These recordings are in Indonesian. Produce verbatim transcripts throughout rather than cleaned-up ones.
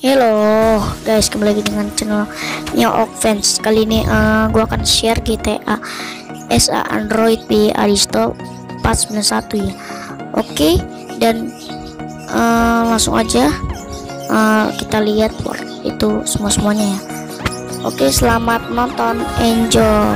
Halo guys, kembali lagi dengan channel Neo Fans. Kali ini uh, gue akan share G T A S A Android di Aristo empat sembilan satu ya. Oke, dan uh, langsung aja uh, kita lihat itu semua semuanya ya. Oke, selamat nonton, enjoy.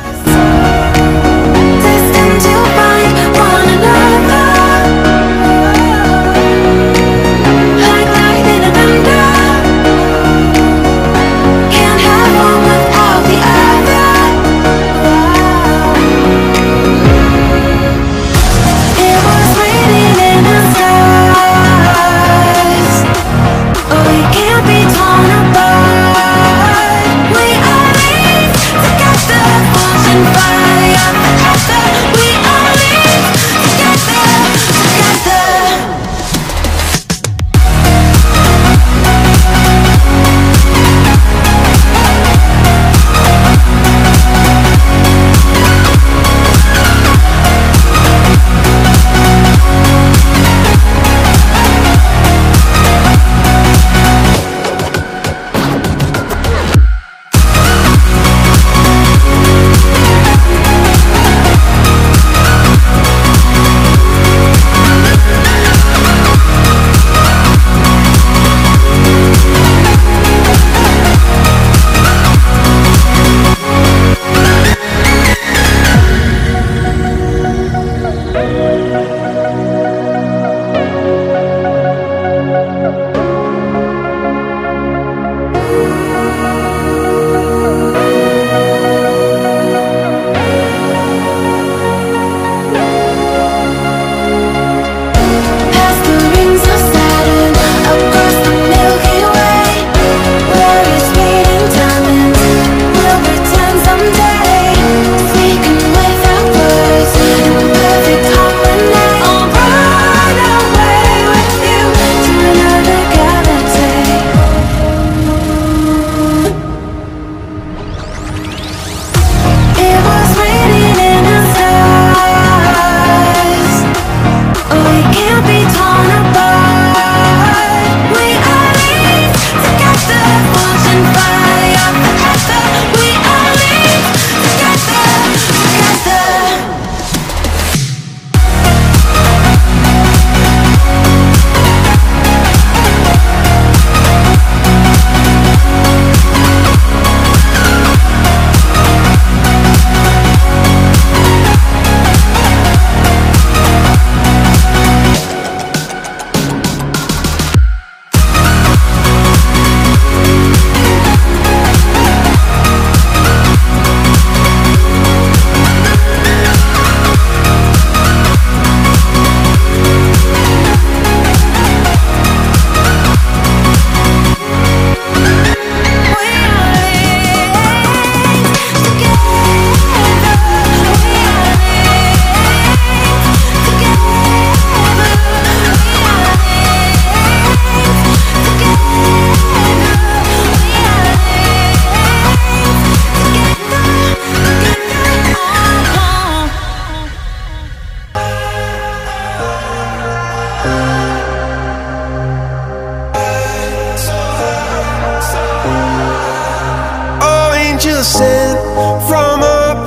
Sent from up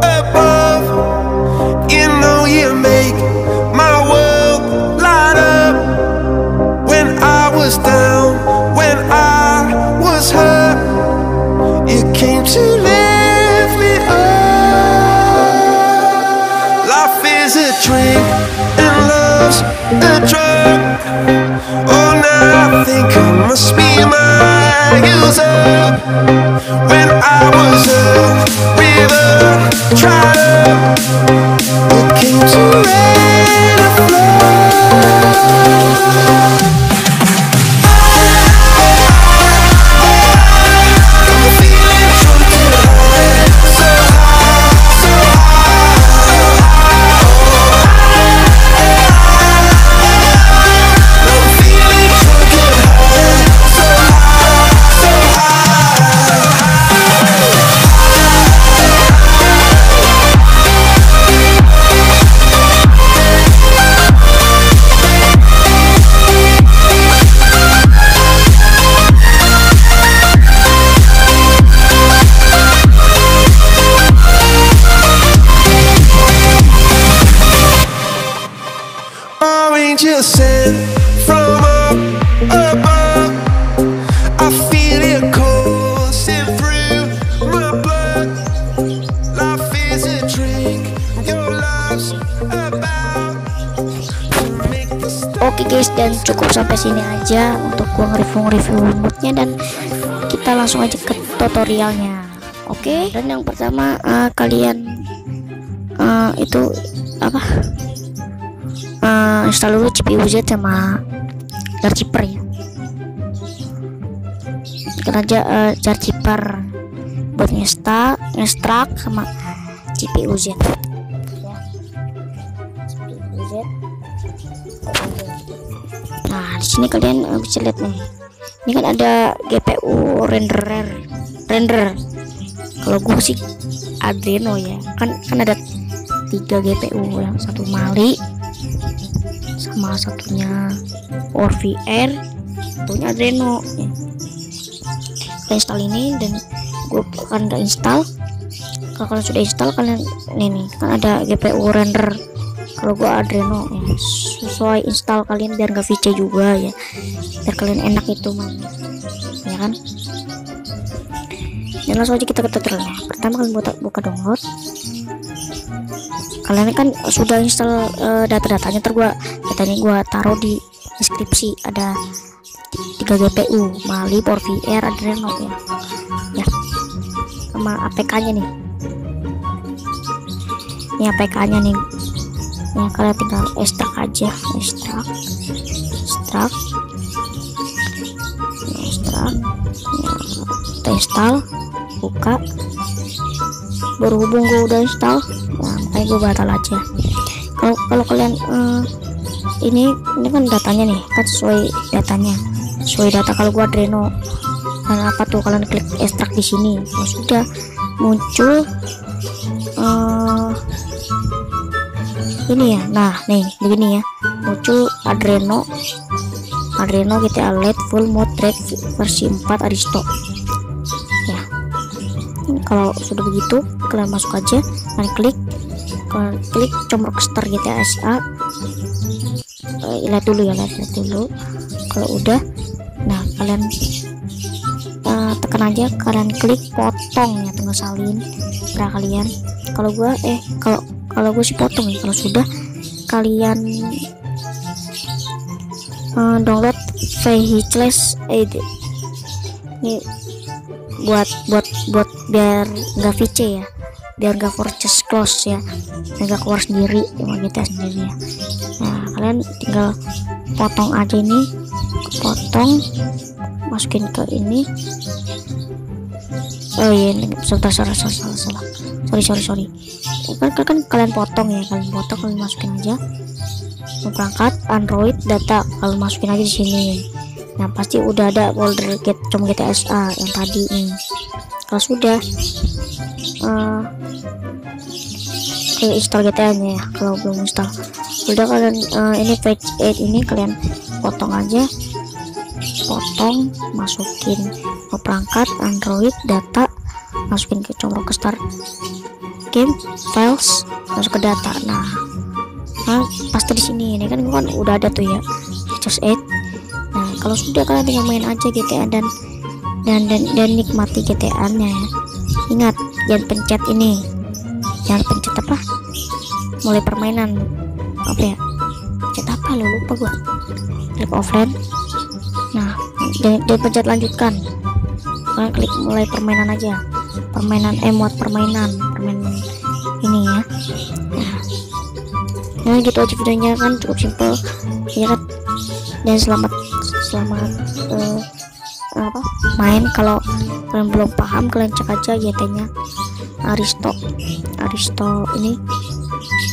above, you know you make my world light up. When I was down, when I was hurt, you came to lift me up. Life is a drink and love's a drug. Oh, now I think I must be my use up. When I was a river dried up, you came to rain and flood. We'll be right back. dan cukup sampai sini aja untuk gua nge-review-review modnya, dan kita langsung aja ke tutorialnya. Oke, okay? Dan yang pertama uh, kalian uh, itu apa uh, install dulu C P U Z sama Jarcheeper ya. Tekan aja uh, Jarcheeper buat ngestak ngestrak sama C P U Z ya. C P U Z. Nah, di sini kalian uh, bisa lihat nih. Ini kan ada G P U renderer render. Kalau gue sih Adreno ya, kan kan ada tiga G P U, yang satu Mali sama satunya Power V R, satunya Adreno ya. Kita install ini dan gue akan nggak install. Kalau kalian sudah install, kalian ini nih kan ada G P U render. Kalau gue Adreno ya, sesuai install kalian biar nggak V C juga ya, biar kalian enak itu mah ya kan. Dan langsung aja kita ke tutorialnya. Pertama kalian buka, buka download. Kalian kan sudah install uh, data-datanya, ntar gua datanya gua taruh di deskripsi. Ada tiga G P U, Mali, Power V R, Adreno ya. Ya. Sama A P K-nya nih. Ini A P K-nya nih. Ya, kalian tinggal ekstrak aja, ekstrak. Ekstrak. Ya, ekstrak. Ya, kita install. Buka, berhubung gue udah install, nah makanya gue batal aja. Kalau kalau kalian uh, ini ini kan datanya nih, kan sesuai datanya, sesuai data. Kalau gue Adreno, dan apa tuh kalian klik ekstrak di sini, oh, sudah muncul uh, ini ya. Nah nih begini ya, muncul Adreno Adreno G T A Lite Full Mode Red versi empat Aristo. Kalau sudah begitu, kalian masuk aja, kalian klik, kalian klik comrok star G T A S A. Uh, lihat dulu ya, lihat, lihat dulu. Kalau udah, nah kalian uh, tekan aja, kalian klik potong ya, tunggu salin berapa kalian. Kalau gua eh kalau kalau gue sih potong ya. Kalau sudah, kalian uh, download Vehicles A D. Ini buat buat buat biar nggak V C ya, biar nggak purchase close ya, nggak keluar sendiri sama kita sendiri ya. Nah kalian tinggal potong aja ini, potong, masukin ke ini. Oh iya, sebentar, salah salah salah salah sorry sorry sorry kan, kan, kan kalian potong ya, kalian potong, kalian masukin aja mau perangkat Android data, kalian masukin aja di sini. Nah pasti udah ada folder get com G T A S A yang tadi nih. Kalau sudah uh, ke install G T A nya ya, kalau belum install udah kalian uh, ini page eight ini kalian potong aja, potong, masukin ke perangkat Android data, masukin ke comrok star game files, masuk ke data. Nah, nah pasti di sini ini kan kan udah ada tuh ya Features eight. Nah kalau sudah, kalian tinggal main aja G T A dan dan dan, dan nikmati G T A nya ya. Ingat, jangan pencet ini, jangan pencet apa mulai permainan apa ya, pencet apa lo lupa gua, klik offline. Nah dan, dan pencet lanjutkan, kalian klik mulai permainan aja, permainan emot permainan permainan ini ya. Nah, nah gitu aja videonya kan, cukup simple ya kan. Dan selamat selamat uh, apa main. Kalau kalian belum paham, kalian cek aja G T nya Aristo Aristo ini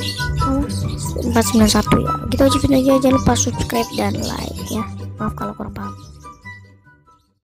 empat sembilan satu ya. Gitu aja videonya, jangan lupa subscribe dan like ya. Maaf kalau kurang